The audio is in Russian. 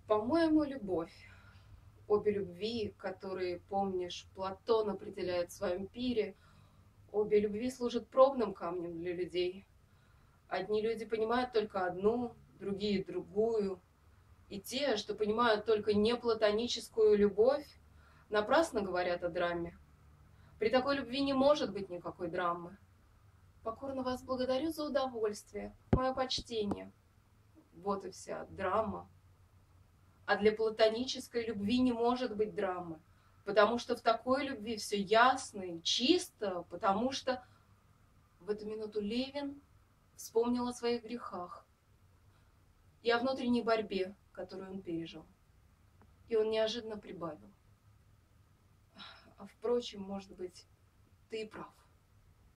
По-моему, любовь. Обе любви, которые, помнишь, Платон определяет в своем пире, обе любви служат пробным камнем для людей. Одни люди понимают только одну, другие другую. И те, что понимают только неплатоническую любовь, напрасно говорят о драме. При такой любви не может быть никакой драмы. Покорно вас благодарю за удовольствие, мое почтение. Вот и вся драма. А для платонической любви не может быть драмы, потому что в такой любви все ясно и чисто, потому что в эту минуту Левин вспомнил о своих грехах и о внутренней борьбе, которую он пережил. И он неожиданно прибавил. А впрочем, может быть, ты и прав.